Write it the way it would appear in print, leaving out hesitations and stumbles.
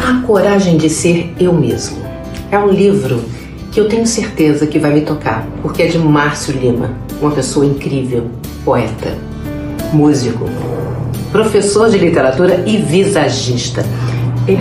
A Coragem de Ser Eu Mesmo. É um livro que eu tenho certeza que vai me tocar, porque é de Márcio Lima, uma pessoa incrível, poeta, músico, professor de literatura e visagista.